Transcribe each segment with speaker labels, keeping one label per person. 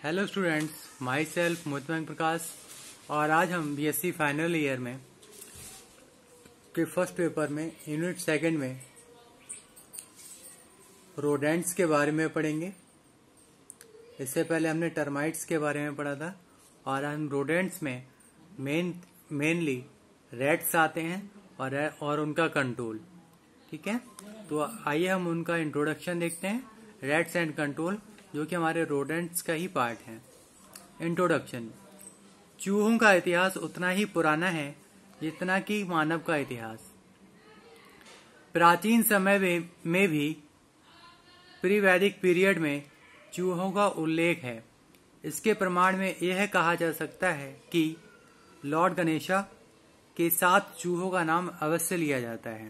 Speaker 1: Hello students, myself Mohit Prakash. और आज हम बीएससी फाइनल ईयर में के फर्स्ट पेपर में यूनिट सेकंड में रोडेंट्स के बारे में पढ़ेंगे। इससे पहले हमने टर्माइट्स के बारे में पढ़ा था और हम रोडेंट्स में मेनली रैट्स आते हैं और उनका कंट्रोल। ठीक है, तो आइए हम उनका इंट्रोडक्शन देखते हैं। रैट्स एंड कंट्रोल, जो कि हमारे रोडेंट्स का ही पार्ट है। इंट्रोडक्शन। चूहों का इतिहास उतना ही पुराना है जितना कि मानव का इतिहास। प्राचीन समय में भी प्री वैदिक पीरियड में चूहों का उल्लेख है। इसके प्रमाण में यह कहा जा सकता है कि लॉर्ड गणेशा के साथ चूहों का नाम अवश्य लिया जाता है।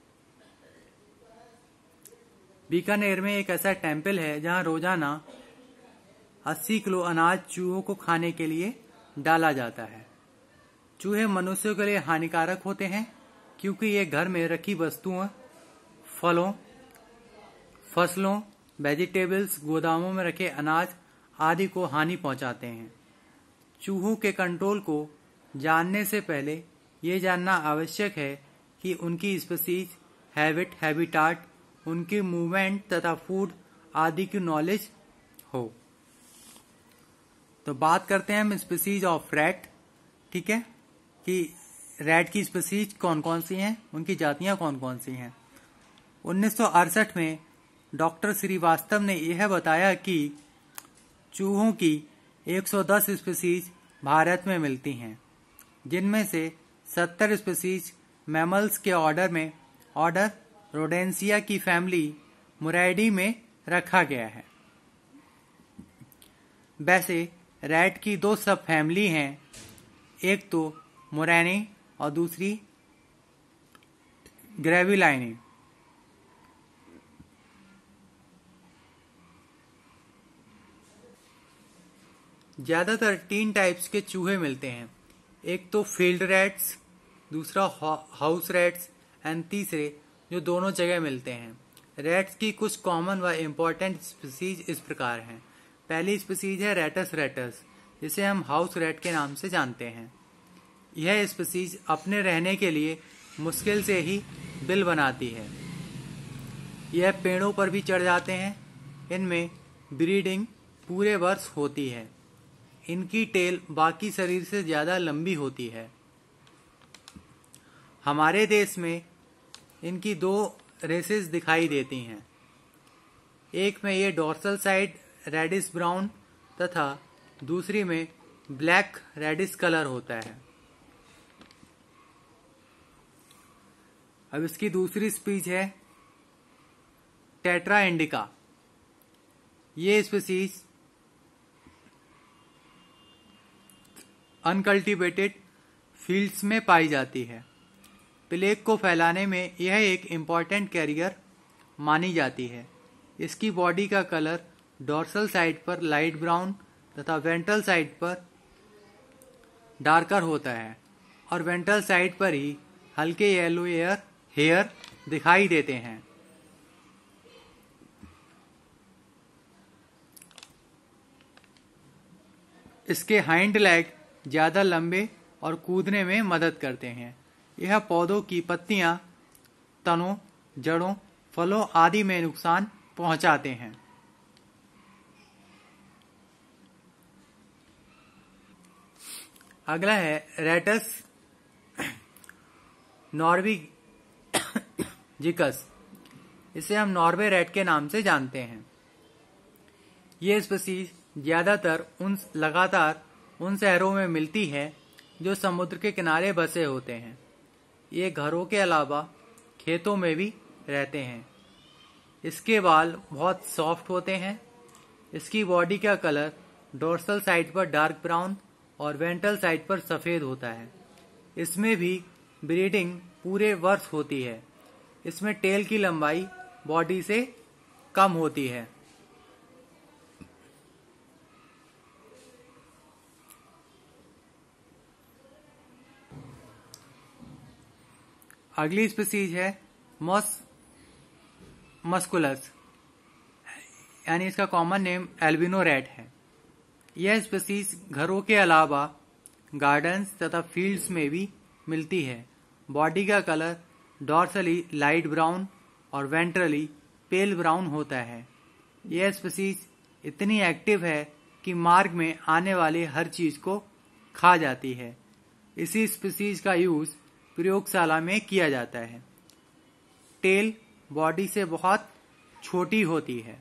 Speaker 1: बीकानेर में एक ऐसा टेम्पल है जहां रोजाना 80 किलो अनाज चूहों को खाने के लिए डाला जाता है। चूहे मनुष्यों के लिए हानिकारक होते हैं क्योंकि ये घर में रखी वस्तुओं, फलों, फसलों, वेजिटेबल्स, गोदामों में रखे अनाज आदि को हानि पहुंचाते हैं। चूहों के कंट्रोल को जानने से पहले ये जानना आवश्यक है कि उनकी स्पीसीज, हैबिटाट, उनकी मूवमेंट तथा फूड आदि की नॉलेज हो। तो बात करते हैं हम स्पीसीज ऑफ रैट। ठीक है, कि रैट की स्पीसीज कौन कौन सी हैं, उनकी जातियां कौन कौन सी हैं। 1968 में डॉक्टर श्रीवास्तव ने यह बताया कि चूहों की 110 स्पीसीज भारत में मिलती हैं, जिनमें से 70 स्पीसीज मैमल्स के ऑर्डर रोडेंसिया की फैमिली मुरैडी में रखा गया है। वैसे रैट की दो सब फैमिली हैं, एक तो मुरैनी और दूसरी ग्रेविलाइनी। ज्यादातर 3 टाइप्स के चूहे मिलते हैं, एक तो फील्ड रैट्स, दूसरा हाउस रैट्स एंड तीसरे जो दोनों जगह मिलते हैं। रैट्स की कुछ कॉमन व इम्पोर्टेंट स्पीसीज इस प्रकार हैं। पहली स्पीसीज है रैटस, जिसे हम हाउस रैट के नाम से जानते हैं। यह स्पीसीज अपने रहने के लिए मुश्किल से ही बिल बनाती है। यह पेड़ों पर भी चढ़ जाते हैं। इनमें ब्रीडिंग पूरे वर्ष होती है। इनकी टेल बाकी शरीर से ज्यादा लंबी होती है। हमारे देश में इनकी 2 रेसेस दिखाई देती हैं। एक में ये डोर्सल साइड रेडिश ब्राउन तथा दूसरी में ब्लैक रेडिश कलर होता है। अब इसकी दूसरी स्पीच है टेट्रा इंडिका। ये स्पीसीज अनकल्टिवेटेड फील्ड्स में पाई जाती है। प्लेग को फैलाने में यह एक इम्पॉर्टेंट कैरियर मानी जाती है। इसकी बॉडी का कलर डोर्सल साइड पर लाइट ब्राउन तथा वेंट्रल साइड पर डार्कर होता है और वेंट्रल साइड पर ही हल्के येलो हेयर दिखाई देते हैं। इसके हाइंड लेग ज्यादा लंबे और कूदने में मदद करते हैं। यह पौधों की पत्तियां, तनों, जड़ों, फलों आदि में नुकसान पहुंचाते हैं। अगला है रैटस नॉर्वेजिकस। इसे हम नॉर्वे रैट के नाम से जानते हैं। ये स्पीसीज ज्यादातर लगातार उन शहरों में मिलती है जो समुद्र के किनारे बसे होते हैं। ये घरों के अलावा खेतों में भी रहते हैं। इसके बाल बहुत सॉफ्ट होते हैं। इसकी बॉडी का कलर डोर्सल साइड पर डार्क ब्राउन और वेंट्रल साइड पर सफेद होता है। इसमें भी ब्रीडिंग पूरे वर्ष होती है। इसमें टेल की लंबाई बॉडी से कम होती है। अगली स्पीसीज है मस्कुलस, यानी इसका कॉमन नेम एल्बिनो रैट है। यह स्पीसीज घरों के अलावा गार्डन्स तथा फील्ड्स में भी मिलती है। बॉडी का कलर डॉर्सली लाइट ब्राउन और वेंट्रली पेल ब्राउन होता है। यह स्पीसीज इतनी एक्टिव है कि मार्ग में आने वाली हर चीज को खा जाती है। इसी स्पीसीज का यूज प्रयोगशाला में किया जाता है। टेल बॉडी से बहुत छोटी होती है।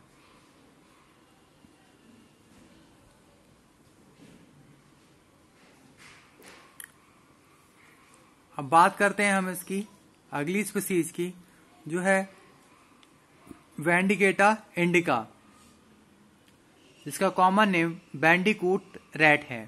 Speaker 1: अब बात करते हैं हम इसकी अगली स्पीसीज की, जो है वेंडिकेटा इंडिका, जिसका कॉमन नेम बैंडिकूट रैट है।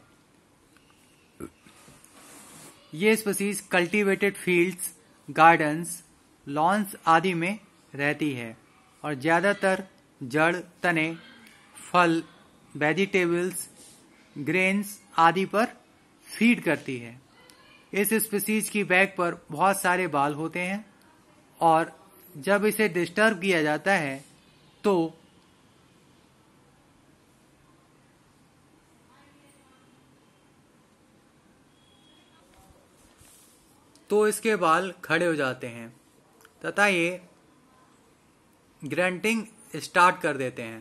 Speaker 1: ये species cultivated fields, gardens, lawns आदि में रहती है और ज्यादातर जड़, तने, फल, वेजिटेबल्स, ग्रेन्स आदि पर फीड करती है। इस स्पीसीज की बैक पर बहुत सारे बाल होते हैं और जब इसे डिस्टर्ब किया जाता है तो इसके बाल खड़े हो जाते हैं तथा ये ग्रंटिंग स्टार्ट कर देते हैं।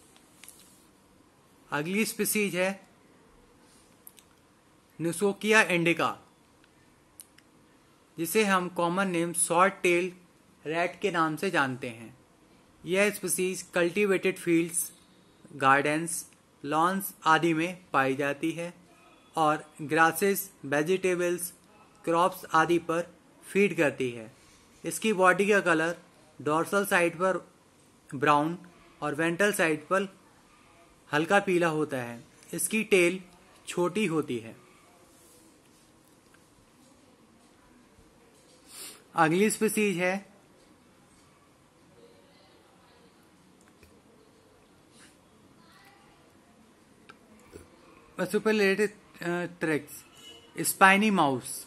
Speaker 1: अगली स्पीसीज है नुसोकिया इंडिका, जिसे हम common name short tail rat के नाम से जानते हैं। यह species cultivated fields, gardens, lawns आदि में पाई जाती है और ग्रासेस, वेजिटेबल्स, क्रॉप्स आदि पर फीड करती है। इसकी बॉडी का कलर डॉर्सल साइड पर ब्राउन और वेंट्रल साइड पर हल्का पीला होता है। इसकी टेल छोटी होती है। अगली स्पीसीज है ट्रेक्स स्पाइनी माउस।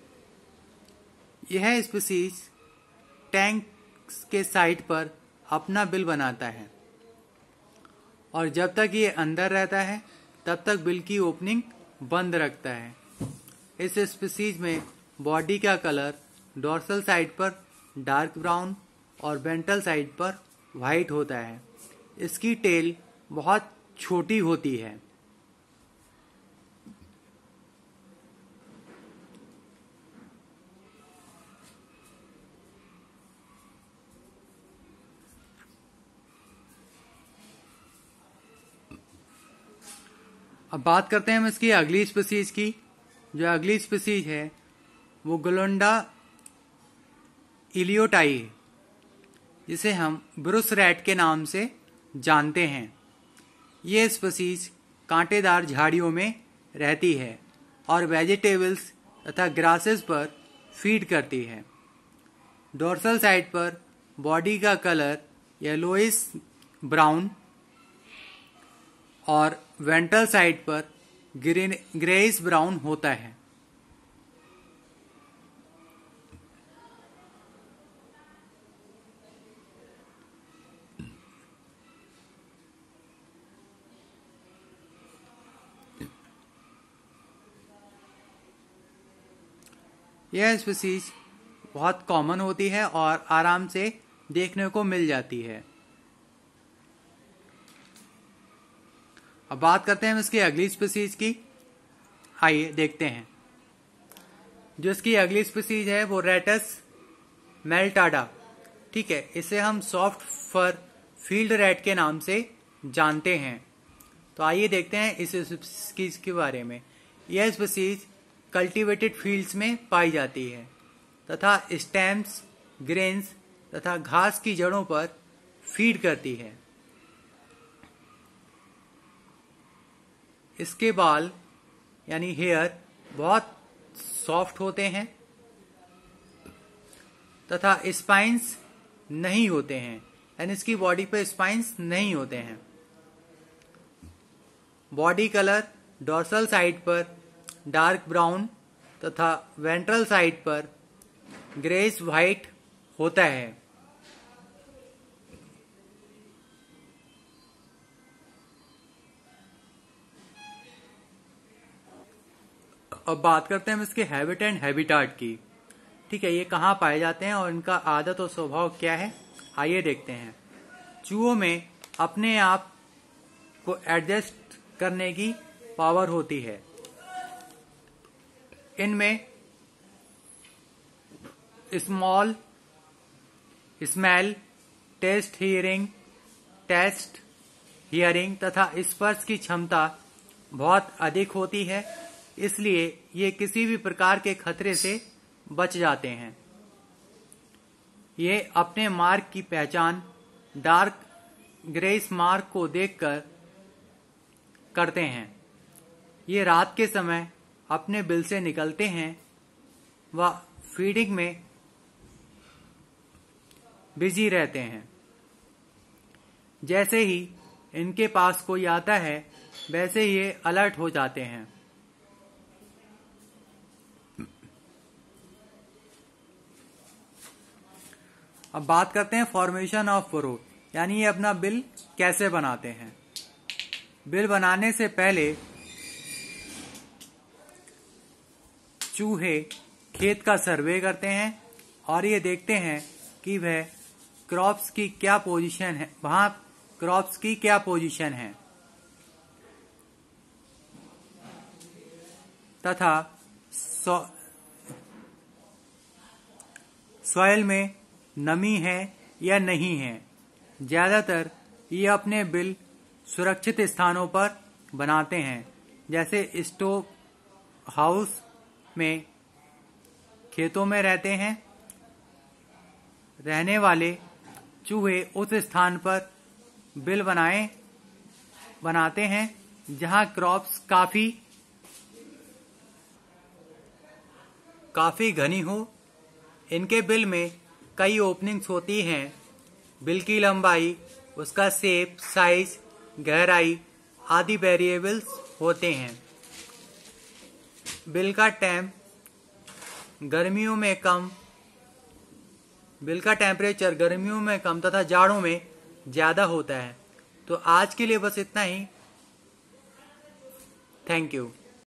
Speaker 1: यह स्पीसीज टैंक के साइड पर अपना बिल बनाता है और जब तक ये अंदर रहता है तब तक बिल की ओपनिंग बंद रखता है। इस स्पीसीज में बॉडी का कलर डॉर्सल साइड पर डार्क ब्राउन और वेंट्रल साइड पर व्हाइट होता है। इसकी टेल बहुत छोटी होती है। अब बात करते हैं हम इसकी अगली स्पीसीज की। जो अगली स्पीसीज है वो गोलंडा इलियोटाई है, जिसे हम ब्रुस रैट के नाम से जानते हैं। ये स्पीसीज कांटेदार झाड़ियों में रहती है और वेजिटेबल्स तथा ग्रासेस पर फीड करती है। डोर्सल साइड पर बॉडी का कलर येलोइश ब्राउन और वेंट्रल साइड पर ग्रेइश ब्राउन होता है। यह स्पीसीज बहुत कॉमन होती है और आराम से देखने को मिल जाती है। अब बात करते हैं हम इसकी अगली स्पीसीज की। आइए देखते हैं। जो इसकी अगली स्पीसीज है वो रेटस मेल्टाडा, ठीक है। इसे हम सॉफ्ट फर फील्ड रैट के नाम से जानते हैं। तो आइए देखते हैं इस स्पीसीज के बारे में। यह स्पीसीज कल्टीवेटेड फील्ड्स में पाई जाती है तथा स्टेम्स, ग्रेन्स तथा घास की जड़ों पर फीड करती है। इसके बाल यानी हेयर बहुत सॉफ्ट होते हैं तथा स्पाइंस नहीं होते हैं, यानी इसकी बॉडी पे स्पाइंस नहीं होते हैं। बॉडी कलर डॉर्सल साइड पर डार्क ब्राउन तथा वेंट्रल साइड पर ग्रेस व्हाइट होता है। अब बात करते हैं हम इसके हैबिट एंड हैबिटाट की। ठीक है, ये कहाँ पाए जाते हैं और इनका आदत और स्वभाव क्या है, आइए देखते हैं। चूहों में अपने आप को एडजस्ट करने की पावर होती है। इनमें स्मॉल स्मेल, टेस्ट हियरिंग तथा स्पर्श की क्षमता बहुत अधिक होती है, इसलिए ये किसी भी प्रकार के खतरे से बच जाते हैं। ये अपने मार्ग की पहचान डार्क ग्रेस मार्क को देखकर करते हैं। ये रात के समय अपने बिल से निकलते हैं व फीडिंग में बिजी रहते हैं। जैसे ही इनके पास कोई आता है वैसे ये अलर्ट हो जाते हैं। अब बात करते हैं फॉर्मेशन ऑफ फरो, यानी ये अपना बिल कैसे बनाते हैं। बिल बनाने से पहले चूहे खेत का सर्वे करते हैं और ये देखते हैं कि वह क्रॉप्स की क्या पोजीशन है, वहां क्रॉप्स की क्या पोजीशन है तथा सॉइल में नमी है या नहीं है। ज्यादातर ये अपने बिल सुरक्षित स्थानों पर बनाते हैं, जैसे स्टोव हाउस में खेतों में रहते हैं। रहने वाले चूहे उस स्थान पर बिल बनाते हैं जहां क्रॉप्स काफी घनी हो। इनके बिल में कई ओपनिंग्स होती हैं। बिल की लंबाई, उसका शेप, साइज, गहराई आदि वेरिएबल्स होते हैं। बिल का टेम्परेचर गर्मियों में कम तथा जाड़ों में ज्यादा होता है। तो आज के लिए बस इतना ही। Thank you.